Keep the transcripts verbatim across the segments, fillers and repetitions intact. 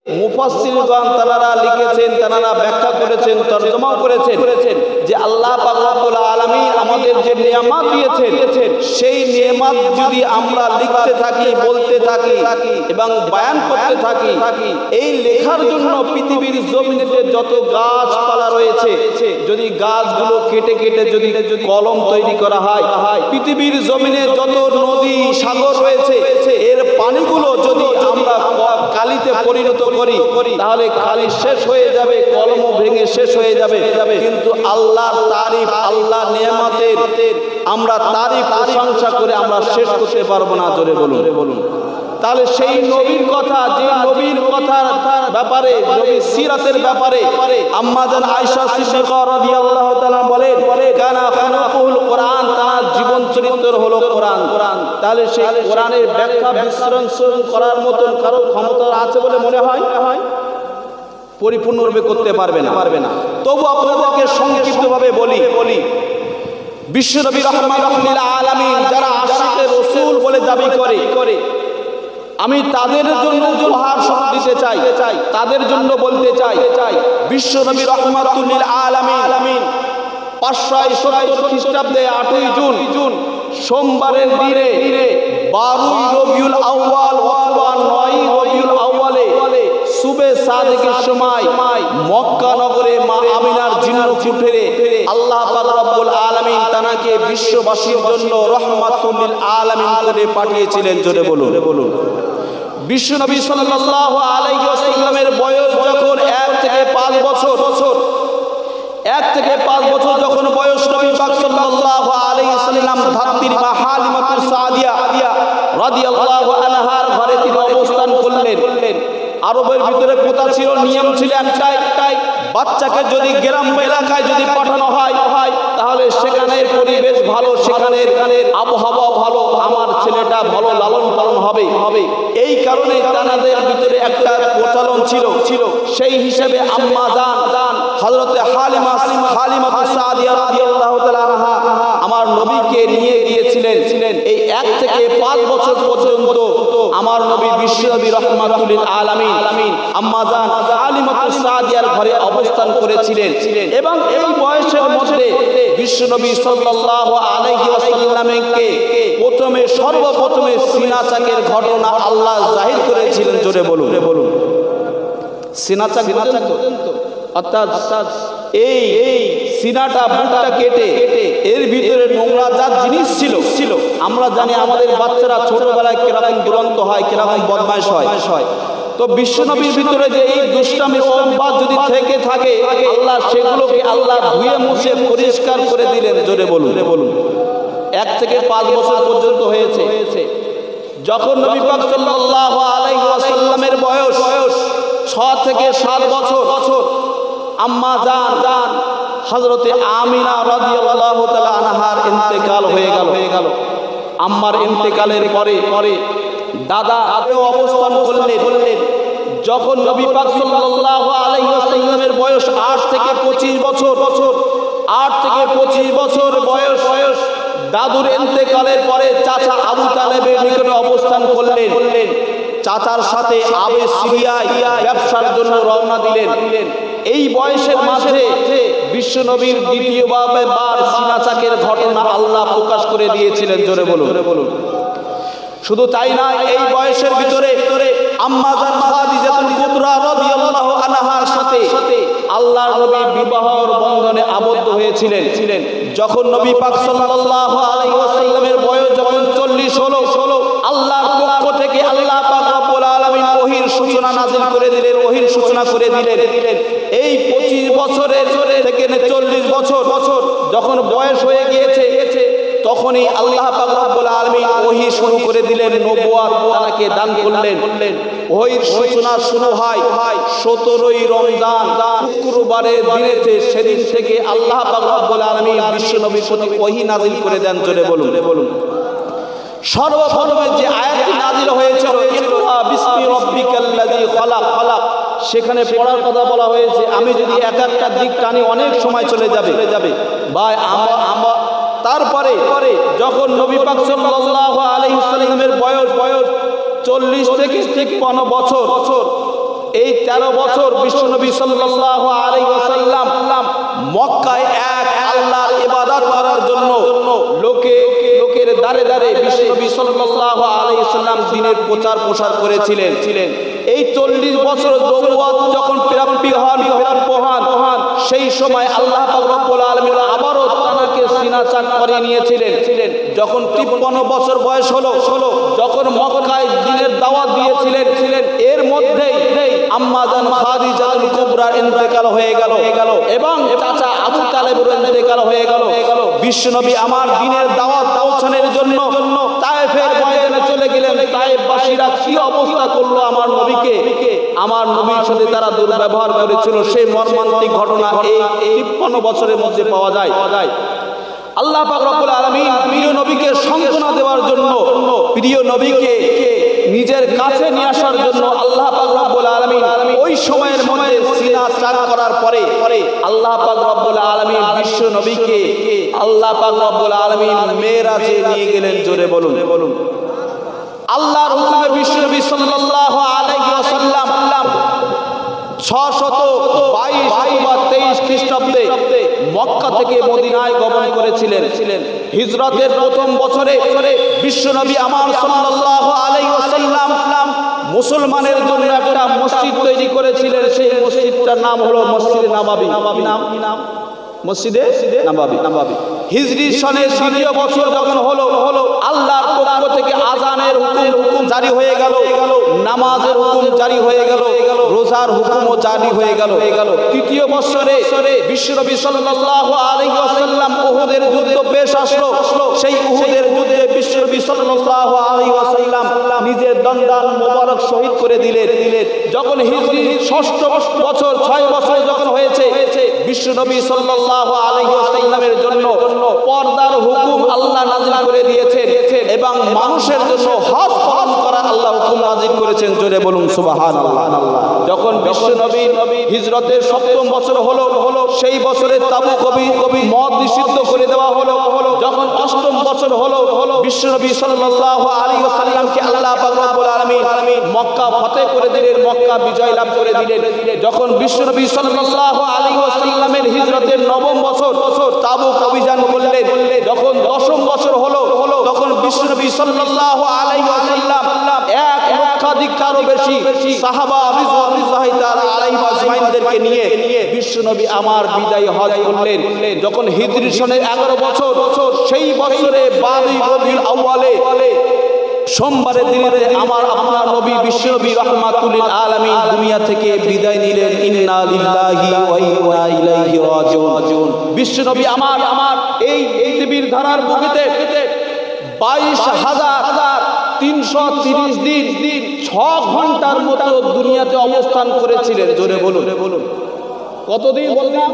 মুফাসসিরগণ তারা লিখেছেন, তারা ব্যাখ্যা করেছেন, তরজমাও করেছেন যে আল্লাহ পাক রব্বুল আলামিন আমাদের যে নিয়ামত দিয়েছেন, সেই নিয়ামত যদি আমরা লিখতে থাকি, বলতে থাকি এবং বয়ান করতে থাকি, এই লেখার জন্য পৃথিবীর জমিনে যত গাছপালা রয়েছে, যদি গাছগুলো কেটে কেটে যদি কলম তৈরি করা হয়, পৃথিবীর জমিনে যত নদী সাগর রয়েছে, এর পানিগুলো যদি আমরা কালিতে পরিণত করি, তাহলে কালি শেষ হয়ে যাবে, কলমও ভেঙে শেষ হয়ে যাবে। কিন্তু আল্লাহর তারিফ, আল্লাহর নিয়ামতের আমরা তারিফ প্রশংসা করে আমরা শেষ করতে পারবো না। জোরে বলুন বলুন তাহলে সেই নবীর কথা, যে নবীর কথার ব্যাপারে, নবীর সিরাতের ব্যাপারে আম্মা জান আয়েশা সিদ্দিকা রাদিয়াল্লাহু তাআলা বলেন, কানা খুলুকুল কোরআন, তার জীবন চরিত্র হলো কোরআন। তাহলে সেই কোরআনের ব্যাখ্যা বিশ্লেষণ করার মতন কারো ক্ষমতা আছে বলে মনে হয়? পরিপূর্ণরূপে করতে পারবে না পারবে না তবু আপনাদেরকে সংক্ষিপ্তভাবে বলি বলি বিশ্বনবী রাহমাতুল লিল আলামিন যারা আশিকে রাসূল বলে দাবি করে, আমি তাদের জন্য উপহার সহ দিতে চাই, তাদের জন্য বলতে চাই, বিশ্বনবী রাহমাতুল লিল আলামিন পাঁচশো সত্তর খ্রিস্টাব্দে আটই জুন সোমবারের দিনে বারোই রবিউল আউয়াল অথবা নয়ই রবিউল আউয়ালে সুবে সাদেকের সময় মক্কা নগরে মা আমিনার জিন্নকুঠেরে আল্লাহ পাক রব্বুল আলামিন তানাকে বিশ্ববাসীর জন্য রহমাতুল লিল আলামিন করে পাঠিয়েছিলেন। জোরে বলুন বলুন বিশ্বনবী সাল্লাল্লাহু আলাইহি ওয়াসাল্লামের বয়স যখন এক থেকে পাঁচ বছর এক থেকে পাঁচ বছর যখন বয়স, নবী পাক সাল্লাল্লাহু আলাইহি ওয়াসাল্লাম ধাত্রীর মা হালিমাতুস সাদিয়া রাদিয়াল্লাহু আনহার ঘরে তিনি অবস্থান করলেন। আরবের ভিতরে প্রথা ছিল, নিয়ম ছিল একটাই, বাচ্চাকে যদি গ্রাম এলাকায় যদি পাঠানো হয় তাহলে সেখানের পরিবেশ ভালো, সেখানের আবহাওয়া ভালো, আমার ছেলেটা ভালো লালন পালন হবে হবে এই কারণে তাদের ভিতরে একটা প্রচলন ছিল ছিল সেই হিসেবে আম্মা জান হযরতে হালিমা হালিমাতুস সাদিয়া রাদিয়াল্লাহু তাআলা আনহা আমার নবীকে নিয়ে গিয়েছিলেন। এই এক থেকে পাঁচ বছর পর্যন্ত আমার নবী বিশ্বনবী রাহমাতুল লিল আলামিন আম্মা জান হালিমাতুস সাদিয়ার ঘরে অবস্থান করেছিলেন। এবং এই বয়সের মধ্যে বিশ্বনবী সাল্লাল্লাহু আলাইহি ওয়াসাল্লামকে প্রথমে সর্বপ্রথমে সিনা চাকের ঘটনা আল্লাহ জাহির করেছিলেন। জোরে বলুন বলুন সিনা চাক বুঝেন তো? অর্থাৎ এই এই সিনাটা বুকটা কেটে এর ভিতরে নোংরা যা জিনিস ছিল ছিল আমরা জানি আমাদের বাচ্চারা ছোটবেলায় কিরকম দুরন্ত হয়, কিরকম বদমাইশ হয়। তো বিশ্বনবীর ভিতরে যে এই দুষ্টামি অভ্যাস যদি থেকে থাকে, আল্লাহ সেগুলোকে আল্লাহ ধুয়ে মুছে পরিষ্কার করে দিলেন। জোরে বলুন বলুন এক থেকে পাঁচ বছর পর্যন্ত হয়েছে। যখন নবী পাক সাল্লাল্লাহু আলাইহি ওয়াসাল্লামের বয়স ছ থেকে সাত বছর, আম্মা জান হযরতে আমিনা রাদিয়াল্লাহু তাআলা আনহার ইন্তেকাল হয়ে গেল হয়ে গেল আম্মার ইন্তেকালের পরে পরে দাদা আদৌ অবস্থান করলেন। যখন নবী পাক সাল্লাল্লাহু আলাইহি ওয়াসাল্লামের বয়স আট থেকে পঁচিশ বছর আট থেকে পঁচিশ বছর বয়স বয়স দাদুর ইন্তেকালের পরে চাচা আবু তালেবের নিকটে অবস্থান করলেন। চাচার সাথে আবে সিরিয়ায় ব্যবসার জন্য রওনা দিলেন। এই বয়সের মাঝে বিশ্বনবীর দ্বিতীয়বার সিনা চাকের ঘটনা আল্লাহ প্রকাশ করে দিয়েছিলেন। জোরে বলুন বলুন শুধু তাই না, এই বয়সের ভিতরে আম্মা জান খাদিজাতুল কুবরা রাদিয়াল্লাহু আনহার সাথে আল্লাহর নবী বিবাহর বন্ধনে আবদ্ধ হয়েছিলেন। যখন নবী পাক সাল্লাল্লাহু আলাইহি ওয়াসাল্লামের বয়স যখন চল্লিশ হলো, আল্লাহর পক্ষ থেকে আল্লাহ পাক রব্বুল আলামিন ওহীর সূচনা নাযিল করে দিলেন, ওহীর সূচনা করে দিলেন। এই পঁচিশ বছরের থেকে চল্লিশ বছর বছর যখন বয়স হয়ে গিয়েছে, তখনই আল্লাহ পাক রব্বুল আলামিন ওহী শুরু করে দিলেন, নবুয়ত তাকে দান করলেন। ওহীর সূচনা শুরু হয় সতেরোই রমজান শুক্রবারের দিনেতে। সেদিন থেকে আল্লাহ পাক রব্বুল আলামিন বিশ্বনবীর প্রতি ওহী নাযিল করে দেন। জোরে বলুন বলুন সর্বপ্রথমে যে আয়াতটি নাযিল হয়েছিল, ইকরা বিসমি রাব্বিকাল্লাযী খালাক খালাক, সেখানে পড়ার কথা বলা হয়েছে। আমি যদি এক একটা দিক টানি অনেক সময় চলে যাবে যাবে ভাই। আমরা তারপরে যখন নবী পাক সাল্লাল্লাহু আলাইহি ওয়াসাল্লামের বয়স বয়স চল্লিশ থেকে তিপ্পান্ন বছর, এই তেরো বছর বিশ্বনবী সাল্লাল্লাহু আলাইহি ওয়াসাল্লাম মক্কায় এক আল্লাহর ইবাদত করার জন্য লোকে লোকের দাঁড়ে দাঁড়ে বিশ্বনবী সাল্লাল্লাহু আলাইহি ওয়াসাল্লাম দ্বীনের প্রচার প্রসার করেছিলেন ছিলেন এই চল্লিশ বছর নবুয়ত যখন প্রাপ্তি হন প্রাপ্য হন সেই সময় আল্লাহ পাক রব্বুল আলামিন আবারও তাকে সিনা চাক করে নিয়েছিলেন যখন তিপ্পান্ন বছর বয়স হলো যখন মক্কায় দ্বীনের দাওয়াত দিয়েছিলেন এর মধ্যেই আম্মা জান খাদিজাতুল কুবরার ইন্তেকাল হয়ে গেল এবং চাচা আবু তালেবের ইন্তেকাল হয়ে গেল বিশ্বনবী আমার দ্বীনের দাওয়াত পৌঁছানোর জন্য তায়েফের ময়দানে চলে গেলেন তায়েফবাসীরা কি অবস্থা করলো আমার নবীকে আমার নবীর সাথে তারা দুর্ব্যবহার করেছিল সেই মর্মান্তিক ঘটনা এই তিপ্পান্ন বছরের মধ্যে পাওয়া যায় আল্লাহ পাক রব্বুল আলামিন প্রিয় নবীকে সান্ত্বনা দেওয়ার জন্য প্রিয় নবীকে নিজের কাছে নিয়ে আসার জন্য আল্লাহ পাক রব্বুল আলামিন ওই সময়ের মধ্যে সিনা চাক করার পরে আল্লাহ পাক রব্বুল আলামিন বিশ্ব নবীকে আল্লাহ পাক রব্বুল আলামিন মেরাজে নিয়ে গেলেন জোরে বলুন বলুন আল্লাহর হুকুমে বিশ্ব নবী সাল্লাল্লাহু আলাইহি ওয়াসাল্লাম ছয়শত বাইশ অথবা তেইশ খ্রিস্টাব্দে মক্কা থেকে মদিনায় গমন করেছিলেন হিজরতের প্রথম বছরে বিশ্বনবী আমার সাল্লাল্লাহু আলাইহি ওয়াসাল্লাম মুসলমানের জন্য একটা মসজিদ তৈরি করেছিলেন সেই মসজিদটার নাম হলো মসজিদে নববী নাম নাম মসজিদে নববী নববী হিজরি সনের দ্বিতীয় বছর যখন হলো হলো আল্লাহর পক্ষ থেকে আযানের হুকুম হুকুম জারি হয়ে গেল নামাজের হুকুম জারি হয়ে গেল রোজার হুকুমও জারি হয়ে গেল তৃতীয় বছরে বিশ্বনবী সাল্লাল্লাহু আলাইহি ওয়াসাল্লাম উহুদের যুদ্ধ পেশ আসলো সেই উহুদের যুদ্ধে বিশ্বনবী সাল্লাল্লাহু আলাইহি ওয়াসাল্লাম নিজের দন্দান মোবারক শহীদ করে দিলেন যখন হিজরি ষষ্ঠ বছর ছয় বছর যখন হয়েছে বিশ্বনবী সাল্লাল্লাহু আলাইহি ওয়াসাল্লামের জন্য পর্দার হুকুম আল্লাহ নাযিল করে দিয়েছেন এবং মানুষের জন্য হজ পালন করার আল্লাহ হুকুম নাযিল করেছেন জোরে বলুন সুবহানাল্লাহ যখন বিশ্বনবী হিজরতের সপ্তম বছর হলো হলো সেই বছরে তাবুক কবি মদ নিষিদ্ধ করে দেওয়া হলো যখন অষ্টম বছর হলো হলো বিশ্বনবী সাল্লাল্লাহু আলাইহি ওয়াসাল্লামকে আল্লাহ পাক রব্বুল আলামিন মক্কা ফতেহ করে দিলেন মক্কা বিজয় লাভ করে দিলেন যখন বিশ্বনবী সাল্লাল্লাহু আলাইহি ওয়াসাল্লামের হিজরতের নবম বছর তাবুক অভিযান করলেন যখন দশম বছর হলো তখন বিশ্বনবী সাল্লাল্লাহু আলাইহি ওয়াসাল্লাম এক লক্ষাধিকারও বেশি সাহাবা রিজওয়ানুল্লাহি তাআলা আলাইহিম আজমাইনদেরকে নিয়ে বিশ্বনবী আমার বিদায় হজ করলেন যখন হিজরি সনের এগারো বছর সেই বছরে বারোই রবিউল আউয়ালে সোমবারের দিনে আমার আপনার নবী বিশ্বনবী রাহমাতুল লিল আলামিন দুনিয়া থেকে বিদায় নিলেন ইন্না লিল্লাহি ওয়া ইন্না ইলাইহি রাজিউন বিশ্বনবী আমার আমার এই পৃথিবীর ধারার বুকেতে বাইশ হাজার তিনশো তিরিশ দিন ছ ঘন্টার মতো দুনিয়াতে অবস্থান করেছিলেন জোরে বলুন বলুন কতদিন বললাম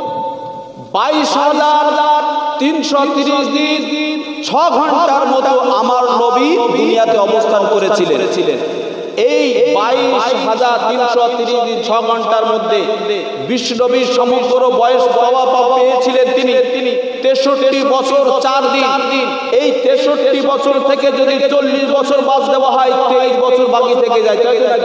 বাইশ হাজার তিনশো তিরিশ দিন ছ ঘন্টার মতো আমার নবী দুনিয়াতে অবস্থান করেছিলেন এই বাইশ হাজার তিনশো তিরিশ দিন ছ ঘন্টার মধ্যে বিশ্বনবীর সমগ্র বয়স পাওয়া পেয়েছিলেন তিনি তিনি তেষট্টি বছর চার দিন এই তেষট্টি বছর থেকে যদি চল্লিশ বছর বাদ দেওয়া হয় তেইশ বছর বাকি থেকে যায়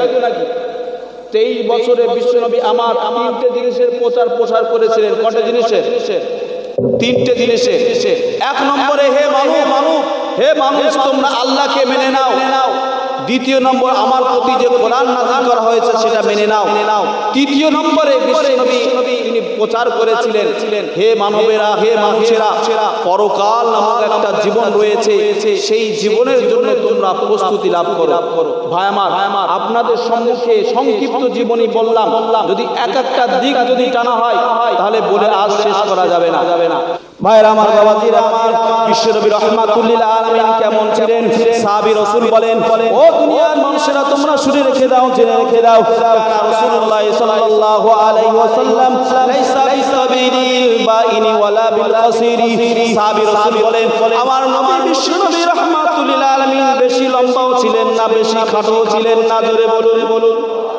তেইশ বছরে বিশ্বনবী আমার তিনটে জিনিসের প্রচার প্রসার করেছিলেন কটা জিনিসের তিনটে জিনিসের এক নম্বরে হে মানুষ মানুষ হে মানুষ তোমরা আল্লাহকে মেনে নাও দ্বিতীয় নম্বর আমার প্রতি যে কোরআন নাযিল করা হয়েছে সেটা মেনে নাও তৃতীয় নম্বরে বিশ্বনবী তিনি প্রচার করেছিলেন হে মানবেরা হে মানুষেরা পরকাল নামক একটা জীবন রয়েছে সেই জীবনের জন্য তোমরা প্রস্তুতি লাভ করো ভাই আমার আপনাদের সম্মুখে সংক্ষিপ্ত জীবনী বললাম যদি এক একটা দিক যদি জানা হয় তাহলে বলে আজ শেষ করা যাবে না ভাইরা আমার বাবাজিরা আমার বিশ্বনবী রাহমাতুল লিল আলামিন কেমন ছিলেন সাহাবী রাসূল বলেন ও দুনিয়ার মানুষেরা তোমরা শুনে রেখে দাও জেনে রেখে দাও রাসূলুল্লাহ সাল্লাল্লাহু আলাইহি ওয়াসাল্লাম লাইসা বিসাবিরিল বাইনি ওয়ালা বিল কাসিরি সাহাবী রাসূল বলেন আমার নবী বিশ্বনবী রাহমাতুল লিল আলামিন বেশি লম্বাও ছিলেন না বেশি খাটোও ছিলেন না জোরে বলুন বলুন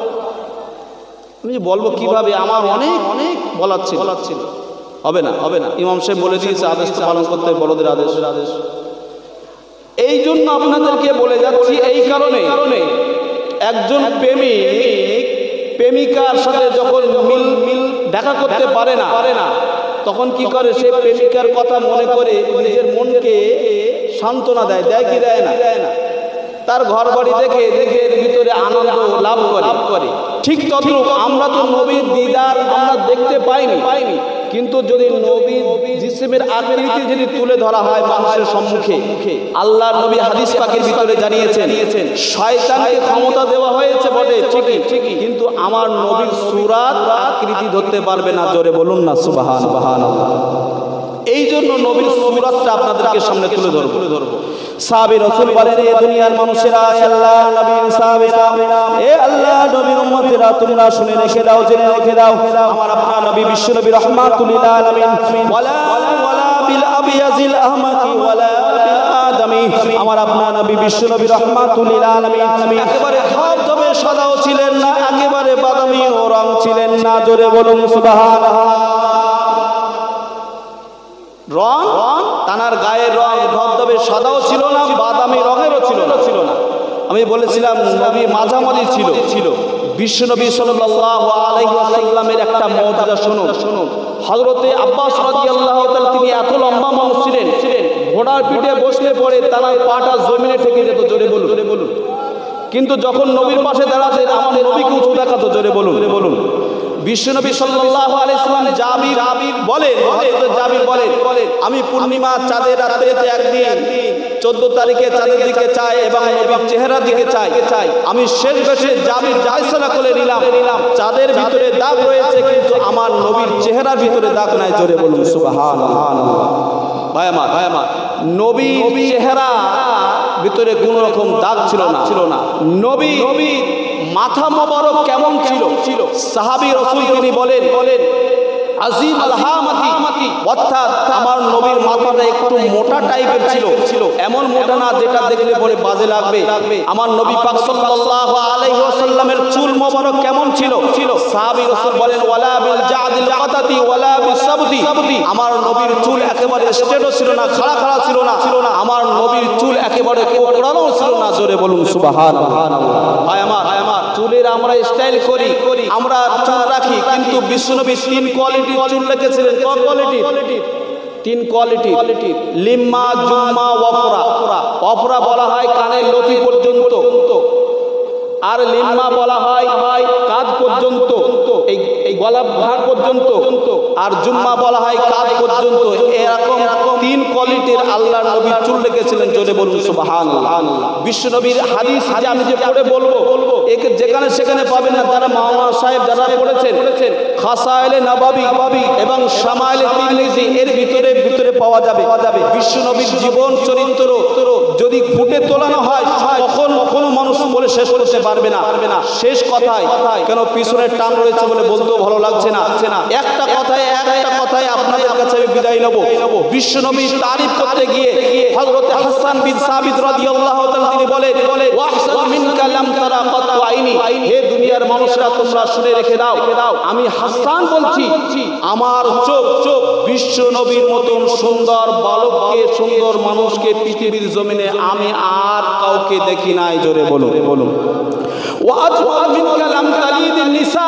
আমি বলবো কিভাবে আমার অনেক অনেক বলার ছিল ছিল হবে না হবে না ইমাম সাহেব বলে দিয়েছে আদেশ পালন করতে বড়দের আদেশ আদেশ এই জন্য আপনাদেরকে বলে যাচ্ছি এই কারণে একজন প্রেমিক প্রেমিকার সাথে যখন মিল মিল দেখা করতে পারে না পারে না তখন কি করে, সে প্রেমিকার কথা মনে করে নিজের মনকে সান্ত্বনা দেয়, দেয় কি দেয় না, তার ঘর বাড়ি দেখে দেখে এর ভিতরে আনন্দ লাভ করে। ঠিক তদ্রূপ আমরা তো নবীর দিদার আমরা দেখতে পাইনি পাইনি কিন্তু যদি নবীর জিসমের আকৃতি যদি তুলে ধরা হয় মানুষের সম্মুখে, আল্লাহর নবী হাদিস পাকের ভিতরে জানিয়েছেন শয়তানকে ক্ষমতা দেওয়া হয়েছে বটে ঠিকই ঠিকই কিন্তু আমার নবীর সূরাত আকৃতি ধরতে পারবে না। জোরে বলুন না সুবহানাল্লাহ। এই জন্য নবীর সূরাতটা আপনাদেরকে সামনে তুলে ধরবো ধরবো সাহাবী রাসূল বলেন, এ দুনিয়ার মানুষেরা, আল্লাহ নবীর সাহাবীরা, এ আল্লাহ নবীর উম্মতেরা, তোমরা শুনে রেখে দাও, জেনে রেখে দাও, আমার আপনার নবী বিশ্ব নবী রাহমাতুল লিল আলামিন ওয়ালা ওয়ালা বিল আবিয়াজিল আহমাকি ওয়ালা বিল আদমি, আমার আপনার নবী বিশ্ব নবী রাহমাতুল লিল আলামিন একেবারে ধবধবে সাদাও ছিলেন না, একেবারে বাদামি ও রং ছিলেন না। জোরে বলুন সুবহানাল্লাহ। রং তানার গায়ের রং ধবধবে সাদাও ছিল না, বাদামি রঙেরও ছিল না ছিল না আমি বলেছিলাম নবী মাঝামাঝি ছিল ছিল বিশ্বনবী সাল্লাল্লাহু আলাইহি ওয়াসাল্লামের একটা মুজিজা শুনুন শুনুন হযরতে আব্বাস রাদিয়াল্লাহু তাআলা, তিনি এত লম্বা মানুষ ছিলেন ছিলেন ঘোড়ার পিঠে বসলে পরে তার পাটা জমিনে ঠেকে যেত। জোরে বলুন জোরে বলুন কিন্তু যখন নবীর পাশে দাঁড়াতেন আমার নবীকে উঁচু দেখাতো। জোরে বলুন জোরে বলুন বিশ্বনবী সাল্লাল্লাহু আলাইহি ওয়াসাল্লাম জাবির বলেন হযরত জাবির বলেন, আমি পূর্ণিমা চাঁদের রাত্রিতে একদিন চোদ্দ তারিখে চাঁদের দিকে চাই এবং নবীর চেহারার দিকে চাই চাই আমি শেষ বেশে জাবির ফয়সালা করে নিলাম, চাঁদের ভিতরে দাগ রয়েছে কিন্তু আমার নবীর চেহারার ভিতরে দাগ নাই। জোরে বলুন সুবহানাল্লাহ। ভাই আমার ভাই আমার নবীর চেহারা ভিতরে কোনো রকম দাগ ছিল না ছিল না নবী নবী মাথা মোবারক কেমন ছিল ছিল সাহাবী রাসূল তিনি বলেন বলেন আজিম আলহামাতি, অর্থাৎ আমার নবীর মাথাটা একটু মোটা টাইপের ছিল ছিল এমন মোটা না যেটা দেখলে পরে বাজে লাগবে। আমার নবী পাক সাল্লাল্লাহু আলাইহি ওয়াসাল্লামের চুল মোবারক কেমন ছিল ছিল সাহাবী রাসূল বলেন ওয়ালা বিল জাদিল কাতাতি ওয়ালা বিসাবতি, আমার নবীর চুল একেবারে স্ট্রেটও ছিল না, খাড়া খাড়া ছিল না ছিল না আমার নবীর চুল একেবারে কোকড়ানো ছিল না। জোরে বলুন সুবহানাল্লাহ। ভাই আমার ভাই আমার চুলের আমরা স্টাইল করি আমরা চুল রাখি কিন্তু বিশ্বনবী তিন কোয়ালিটি চুল রেখেছিলেন। কোন কোয়ালিটি? তিন কোয়ালিটি। লিম্মা, জুম্মা, ওয়াফরা। ওয়াফরা বলা হয় কানের লতি পর্যন্ত, আর লিম্মা বলা হয় কাঁধ পর্যন্ত, এই এই গলা ভাঁড় পর্যন্ত, আর জুম্মা বলা হয় কাঁধ পর্যন্ত। এরকম তিন কোয়ালিটির আল্লাহর নবী চুল রেখেছিলেন। জোরে বলুন সুবহানাল্লাহ। বিশ্ব নবীর হাদিস যে আমি যে পড়ে বলবো একে যেখানে সেখানে পাবেন না। যারা মাওলানা সাহেব যারা পড়েছেন খাসায়েলে নববী এবং শামায়েলে তিরমিজি এর ভিতরে ভিতরে পাওয়া যাবে বিশ্ব নবীর জীবন চরিত্র যদি ফুটে তোলানো হয় তখন কোনো মানুষ বলে শেষ করতে পারবে না শেষ কথায়। কেন পিছনের টান রয়েছে বলে বলতেও ভালো লাগছে না। একটা কথায় একটা কথায় আপনাদের কাছে আমি বিদায় নেব। বিশ্ব নবীর তারিফ করতে গিয়ে হযরত হাসান বিন সাবিত রাদিয়াল্লাহু তাআলা তিনি বলেন ওয়াহসান মিনকা লাম তারা কাতু আইনি, হে দুনিয়ার মানুষরা তোমরা শুনে রেখে দাও, আমি হাসান বলছি আমার চোখ চোখ বিশ্ব নবীর মতন সুন্দর বালককে সুন্দর মানুষকে পৃথিবীর জমিনে আমি আর কাউকে দেখি নাই। জোরে বলুন বলুন ওয়াজওয়াজ মিনকা লাম তালিদিন নিসা,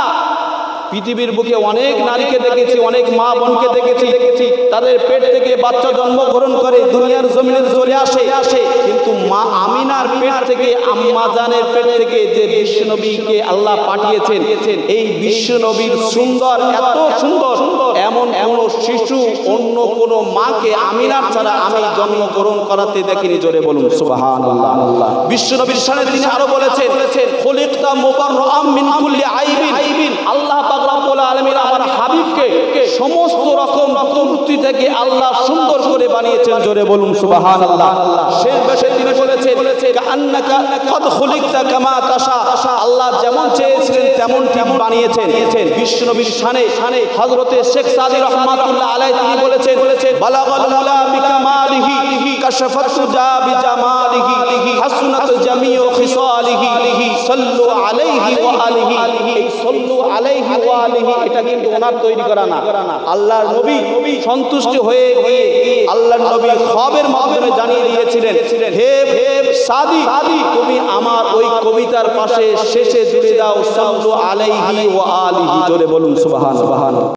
পৃথিবীর বুকে অনেক নারীকে দেখেছি, অনেক মা বোনকে দেখেছি দেখেছি তাদের পেট থেকে বাচ্চা জন্মগ্রহণ করে দুনিয়ার জমিনে চলে আসে আসে কিন্তু মা আমিনার পেট থেকে আম্মা জানের পেট থেকে যে বিশ্বনবীকে আল্লাহ পাঠিয়েছেন, এই বিশ্বনবীর সুন্দর এত সুন্দর এমন কোন শিশু অন্য কোন মাকে আমিনার ছাড়া আমি জন্মগ্রহণ করাতে দেখিনি। জোরে বলুন সুবহানাল্লাহ। বিশ্বনবীর শানে তিনি আরো বলেছেন খুলিকতা মুবাররাম মিন কুল্লি আইবিন, আল্লাহ পাক রব্বুল আলামিন আমার হাবিবকে সমস্ত রকম ত্রুটি থেকে আল্লাহ সুন্দর করে বানিয়েছেন। জোরে বলুন সুবহানাল্লাহ। শেষ বেশে তিনি বলেছেন কান্নাকা কদ খুলিকতা কামা তাশা, আল্লাহ যেমন চেয়েছিলেন তেমন ঠিক বানিয়েছেন। বিশ্বনবীর শানে হযরতে শেখ সাদি রাহমাতুল্লাহ আলাইহি তিনি বলেছেন বালাগাল মুলা বিকামালিহি কাশাফাত সুজা বিজামালিহি হাসনাত জামিউ খিসালিহি সাল্লু আলাইহি ওয়া আলিহি। এই সাল্লু আলাইহি ওয়া আলিহি এটা কিন্তু ওনার তৈরি করা না, আল্লাহর নবী সন্তুষ্ট হয়ে গিয়ে আল্লাহর নবী খিতাবের মাধ্যমে জানিয়ে দিয়েছিলেন, হে সাদি তুমি আমার ওই কবিতার পাশে শেষে জুড়ে দাও সাল্লু আলাইহি ওয়া আলিহি। জোরে বলুন সুবহানাল্লাহ।